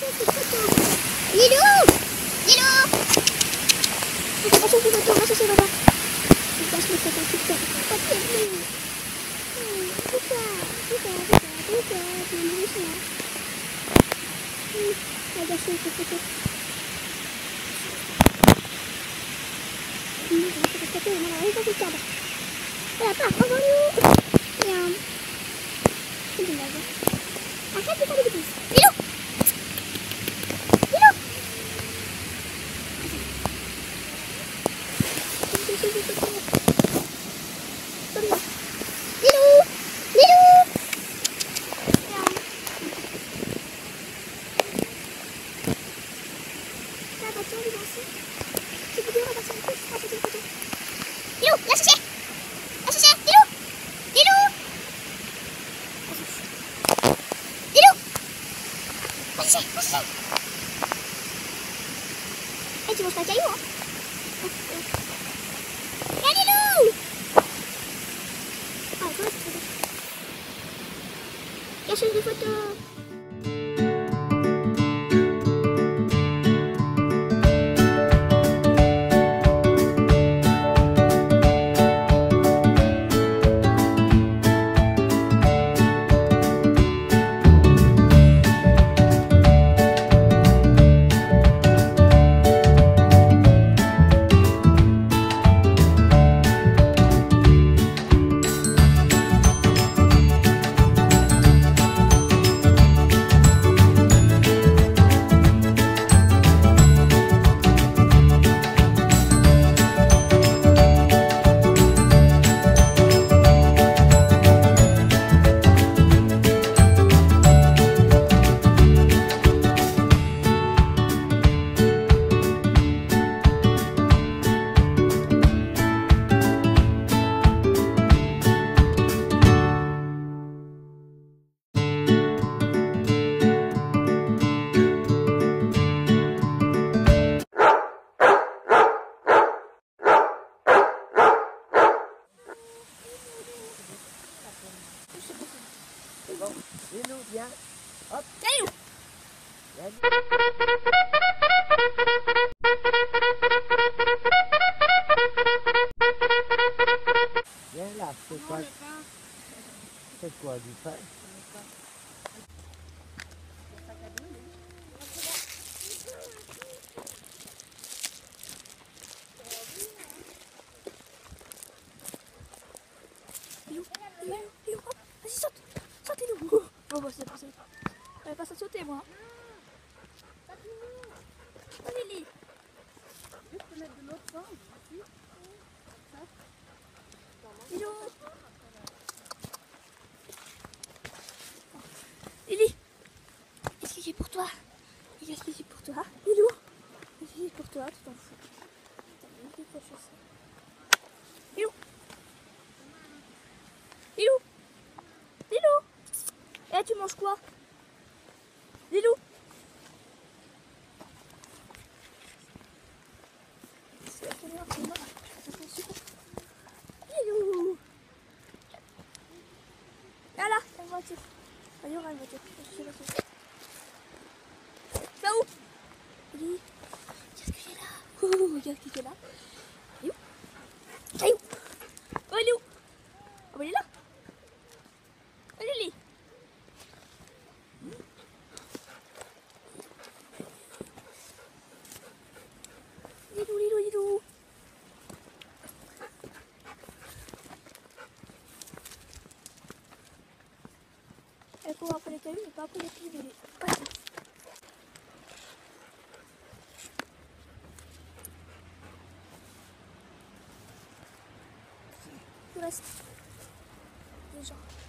Lilou! Lilou! Attention, tu vas chercher là-bas. Tu caches les photos, tu caches. Papier bleu. Pourquoi? Tu m'as mis ça. Regarde ces photos. Kenapa? Kau baru yang ini lagi. Akan kita begitu. Lilou, Lilou. Lilou, Lilou. Là, attention, il va aussi. Tu peux dire, attention, attention, attention. Lilou, là, chercher. Lilou! Lilou! Lilou! Va chercher! Eh, tu manges pas le caillou, hein? Viens, Lilou! Ah, toi, c'est trop bien. Cacheuse de photos. Lilou, viens. Hop. Caillou! Viens là, c'est quoi? C'est quoi du pain? Lilou, hop, vas-y, saute! Saute, Lilou! Oh, bah, c'est passé. J'avais pas à sauter, moi. Oh, Lily! Je peux mettre de l'autre sens ici. Lilou! Lily! Qu'est-ce qu'il y a pour toi? Qu'est-ce qu'il y a pour toi? Lilou! Qu'est-ce qu'il y a pour toi? Tu t'en fous. Lilou! Lilou! Lilou! Eh, tu manges quoi? Lilou! Lilou! Là, là, la voiture. Il y aura une voiture. Va où? Lily! Qu'est-ce qu'il y a là? Oh, regarde qui est là. Lilou! Caillou! Oh, Lilou! Oh, il est là! Oh, Lily! Lilou, Lilou, Lilou! Elle court après les cailloux, mais pas après les petits bébés. Il reste des gens.